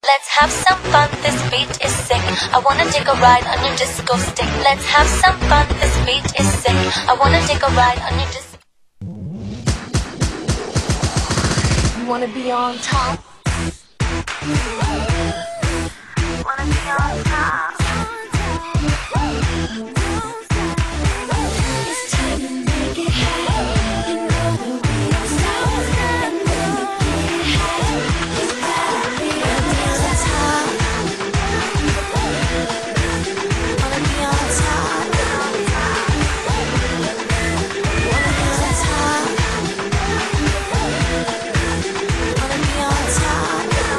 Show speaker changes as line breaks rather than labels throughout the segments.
Let's have some fun, this beat is sick. I wanna take a ride on your disco stick. Let's have some fun, this beat is sick. I wanna take a ride on your disco. You wanna be on top? Wanna be on top? It's time to make it happen. You know that we don't stop. And when you get high, you gotta be on the top. Wanna be on top? Wanna be on top? Wanna be on top?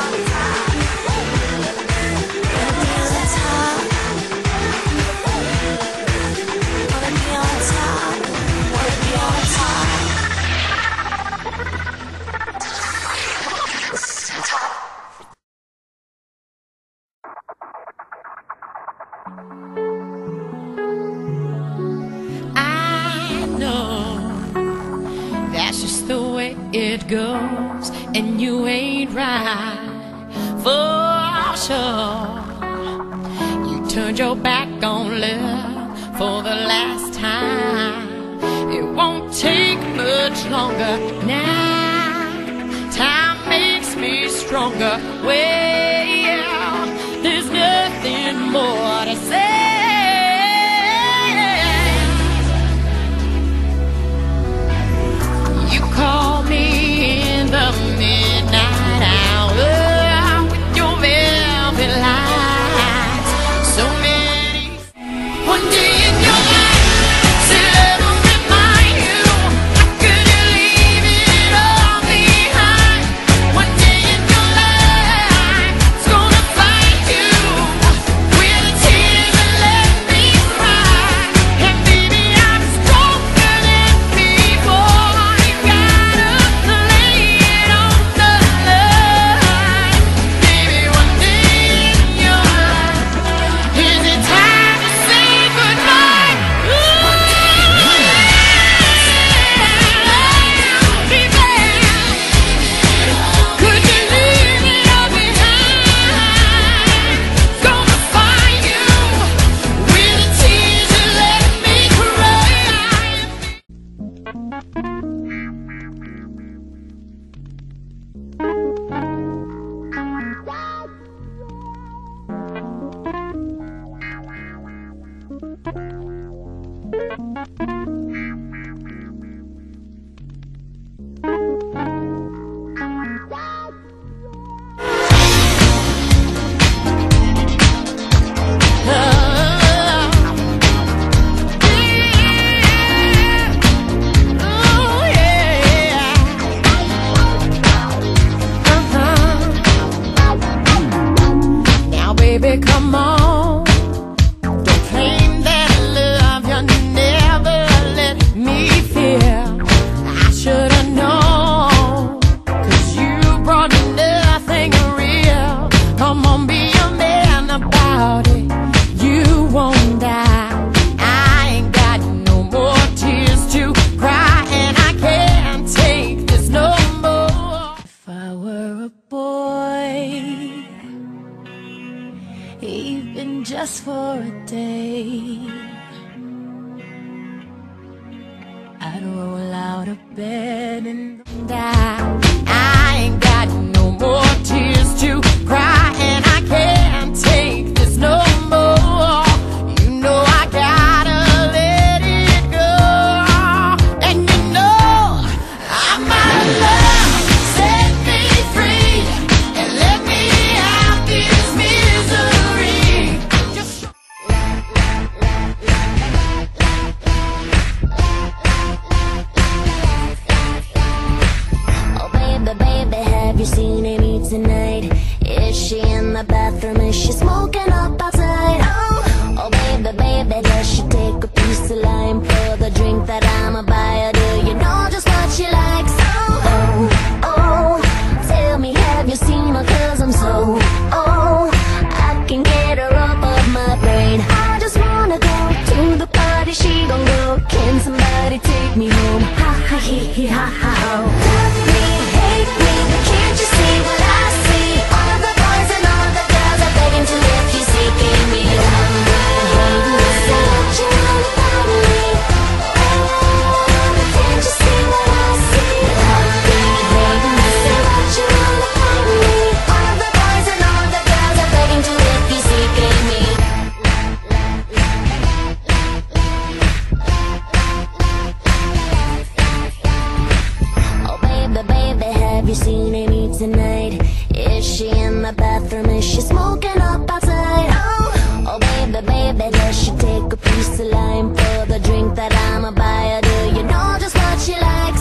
That's just the way it goes, and you ain't right for sure. You turned your back on love for the last time. It won't take much longer now. Time makes me stronger. Well, there's nothing more to say. Call me in the midnight hour with your velvet lights. So many. One day in your life, said I will remind you. How could you leave it all behind? One day in your life, it's gonna find you with the tears that let me cry. And baby, I'm stronger than before. Baby, come on. Don't claim that love you never let me feel. I should've known, 'cause you brought nothing real. Come on, be a man about it. You won't die. I ain't got no more tears to cry, and I can't take this no more. If I were a boy, even just for a day, I'd roll out of bed and die. I ain't got no more tears to cry, and I can't take this no more. You know I gotta let it go, and you know I'm out of love. Set me free and let me out this misery.
Oh baby, baby, have you seen Amy tonight? Is she in the bathroom? Is she smoking up outside? Oh baby, baby, does she take a piece of lime for the drink that I'ma buy her? Do you know just what she likes? Oh, tell me, have you seen her? 'Cause I'm so, I can get her off of my brain. I just wanna go to the party, she gon' go. Can somebody take me home? Ha ha he he ha ha ho. Love me, hate me, but can't you see what I see? All of the boys and all tonight? Is she in the bathroom? Is she smoking up outside? Oh baby, baby, does she take a piece of lime for the drink that I'ma buy her? Do you know just what she likes?